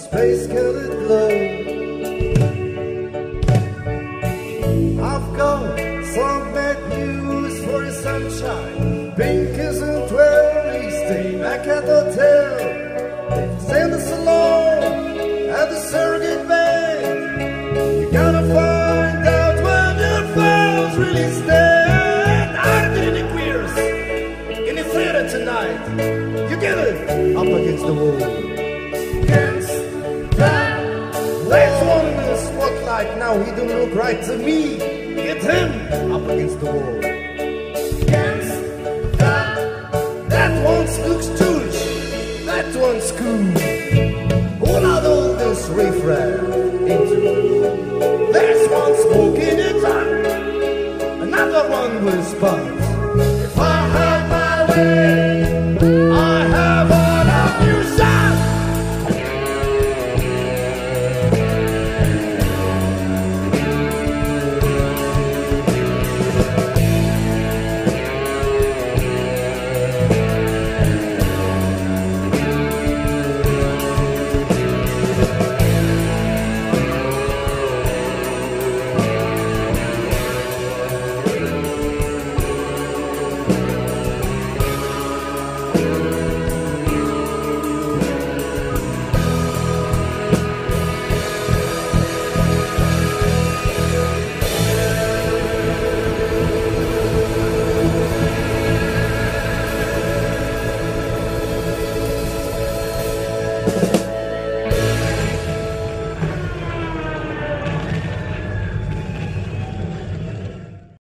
space-colored glow. I've got some bad news for your sunshine. Pink isn't where we stay back at the hotel. They've sent us along at the surrogate bank. You gotta find out where your files really stand. Aren't any queers in the theater tonight? You get it up against the wall. Against that. There's one in the spotlight now. He don't look right to me. Get him up against the wall. Against that. That one's looks Jewish. That one's cool. All out all this riffraff into. There's one smoking a pipe. Another one with spunk.